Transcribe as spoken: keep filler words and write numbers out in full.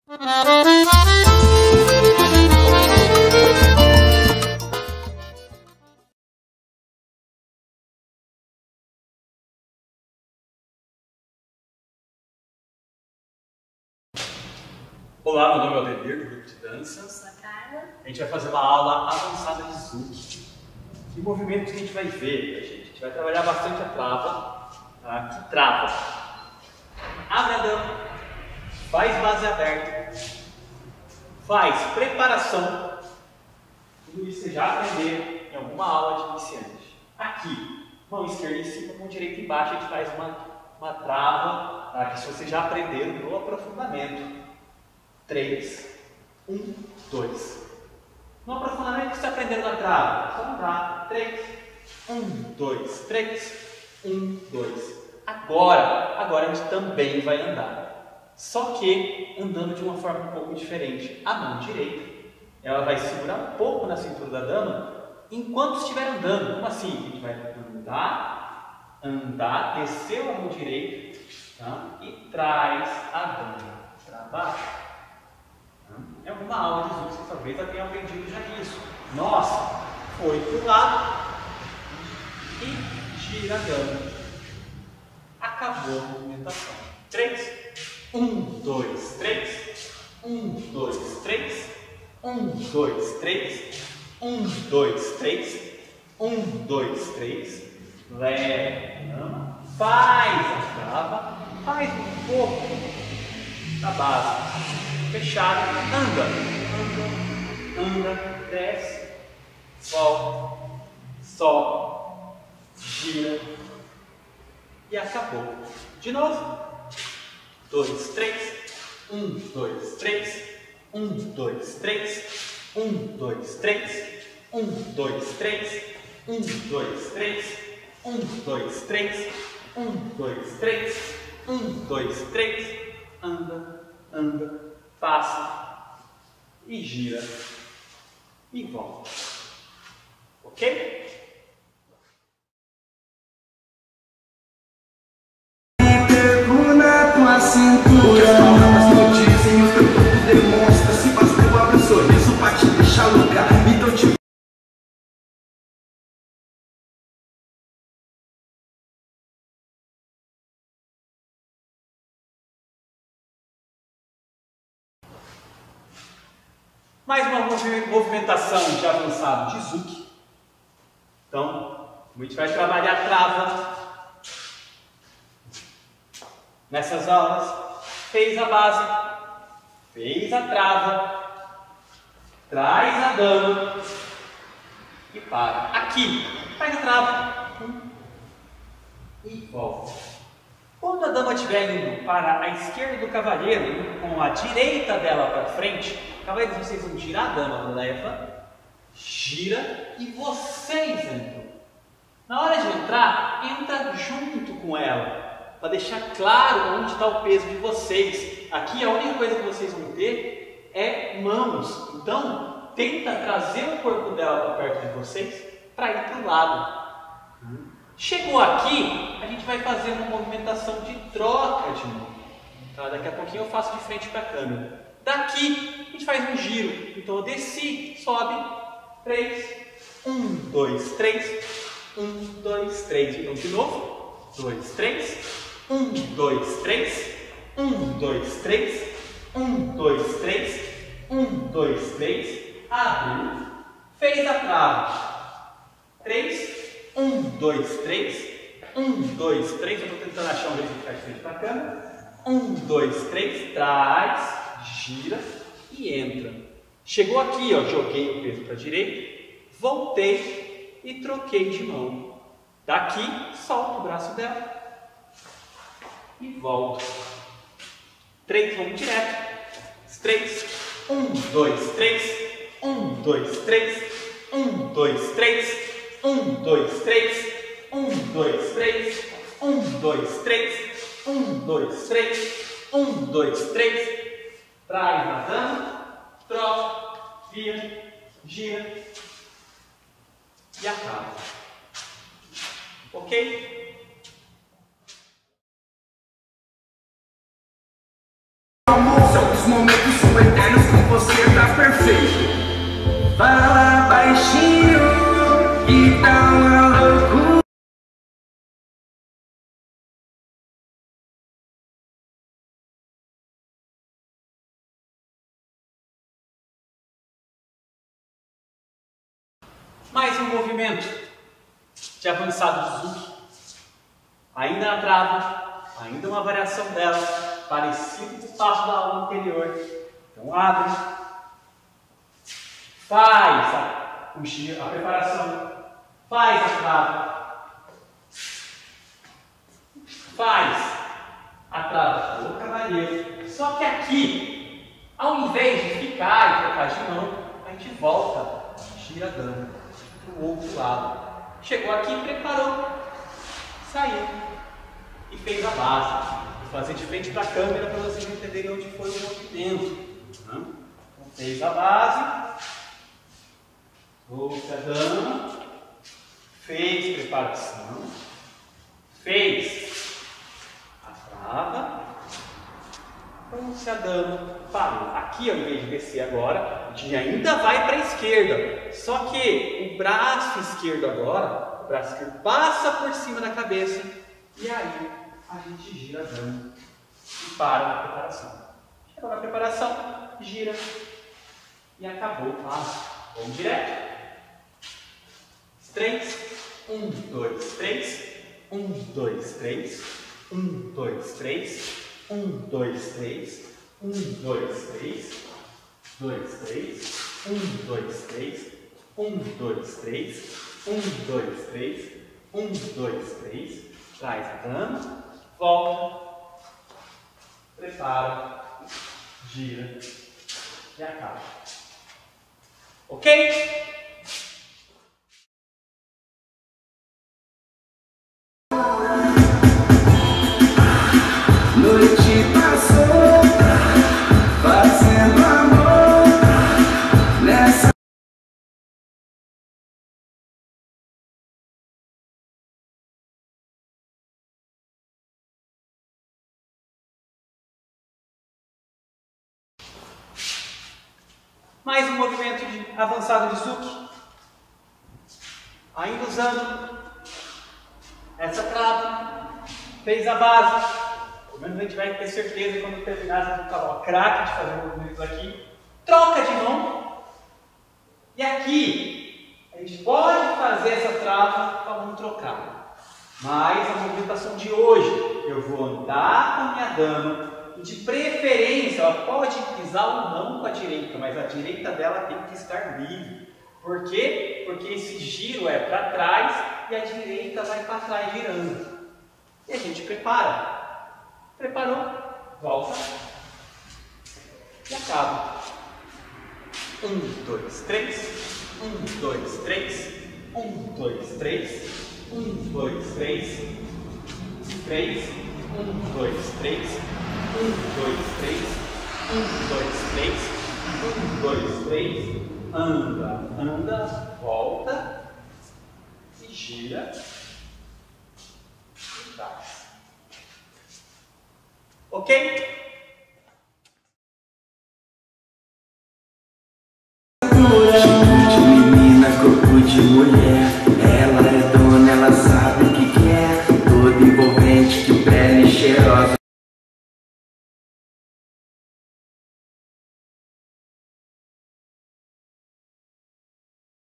Olá, meu nome é Aldemir, do grupo de dança. Eu sou a Carla. A gente vai fazer uma aula avançada de Zouk. Que movimento que a gente vai ver, gente? A gente vai trabalhar bastante a trava. Tá? Que trava. Abre a dama. Faz base aberta. Faz preparação. Tudo isso você já aprendeu em alguma aula de iniciante. Aqui, mão esquerda em cima, mão direita embaixo, a gente faz uma, uma trava. Tá? Que se você já aprendeu no aprofundamento. três, um, dois. No aprofundamento que você aprendeu na trava, só andar. três, um, dois, três, um, dois. Agora, agora a gente também vai andar. Só que andando de uma forma um pouco diferente. A mão direita, ela vai segurar um pouco na cintura da dama enquanto estiver andando. Como assim? A gente vai andar, andar, desceu a mão direita, tá? E traz a dama para baixo. É alguma aula de Zouk, você talvez já tenha aprendido já isso. Nossa, foi para o lado e gira a dama. Acabou a movimentação. três, um, dois, três, um, dois, três, um, dois, três, um, dois, três, um, dois, três. Leva a dama, faz a trava, faz um pouco da base. Fechado, anda, anda, anda, desce, volta, sobe, gira e acabou. De novo. Dois, três, um, dois, três, um, dois, três, um, dois, três, um, dois, três, um, dois, três, um, dois, três, um, dois, três, um, dois, três, anda, anda. Passa e gira e volta. Ok? Pego na tua cintura. As palavras não dizem, o teu corpo demonstra. Se basta eu abro o sorriso pra te deixar louca. Então te Mais uma movimentação de avançado de Zouk. Então, a gente vai trabalhar a trava. Nessas aulas, fez a base, fez a trava, traz a dama e para. Aqui, faz a trava e volta. Quando a dama estiver indo para a esquerda do cavaleiro, indo com a direita dela para frente, cavaleiros, vocês vão girar a dama, leva, gira e vocês entram. Na hora de entrar, entra junto com ela, para deixar claro onde está o peso de vocês. Aqui a única coisa que vocês vão ter é mãos, então tenta trazer o corpo dela para perto de vocês para ir para o lado. Chegou aqui, a gente vai fazer uma movimentação de troca de mão. Tá? Daqui a pouquinho eu faço de frente para a câmera. Daqui, a gente faz um giro. Então eu desci, sobe. três, um, dois, três. um, dois, três. Então de novo. dois, três. um, dois, três. um, dois, três. um, dois, três. um, dois, três. Abriu. Fez a trava. três. um, dois, três. um, dois, três. Eu estou tentando achar um jeito de ficar de frente para a câmera. um, dois, três. Traz. Gira e entra. Chegou aqui, ó, joguei o peso para a direita, voltei e troquei de mão. Daqui, solto o braço dela e volto. Três, vamos direto. Três, um, dois, três, um, dois, três, um, dois, três, um, dois, três, um, dois, três, um, dois, três, um, dois, três, um, dois, três. Traz a dama, troca, vira, gira e acaba. Ok? amor, Nossos momentos são eternos, com você tá perfeito. Fala baixinho, que tá uma loucura. Mais um movimento de avançado de Zuki. Ainda na trava, ainda uma variação dela, parecido com o passo da aula anterior. Então abre, faz a, o giro, a preparação, faz a trava, faz a trava do cavaleiro. Só que aqui, ao invés de ficar e trocar de mão, a gente volta, gira a dama para o outro lado. Chegou aqui, preparou, saiu e fez a base. Vou fazer de frente para a câmera para vocês entenderem onde foi o movimento. Então, fez a base, trouxe a dama, fez preparação, fez a trava, trouxe a dama, parou. Aqui, ao invés de descer agora, a gente ainda vai para a esquerda. Só que o braço esquerdo agora, o braço esquerdo passa por cima da cabeça e aí a gente gira a dama e para na preparação. Chegou na preparação, gira e acabou o passo. Vamos direto. Três, um, dois, três, um, dois, três, um, dois, três, um, dois, três, um, dois, três, dois, três, um, dois, três, um, dois, três, um, dois, três, um, dois, três, traz a dama, volta, prepara, gira e acaba. Ok? Noite passou, fazendo amor nessa. Mais um movimento de avançado de Zuki. Ainda usando essa trava, fez a base. Pelo menos a gente vai ter certeza quando terminar esse cavalo craque de fazer movimentos aqui. Troca de mão. E aqui a gente pode fazer essa trava com a mão trocada. Mas a movimentação de hoje, eu vou andar com a minha dama. E de preferência, ela pode pisar ou não com a direita, mas a direita dela tem que estar livre. Por quê? Porque esse giro é para trás e a direita vai para trás girando. E a gente prepara. Preparou, volta e acaba. Um, dois, três. Um, dois, três. Um, dois, três. Um, dois, três. Três. Um, dois, três. Um, dois, três. Um, dois, três. Um, dois, três. Anda, anda, volta e gira e traz. Ok?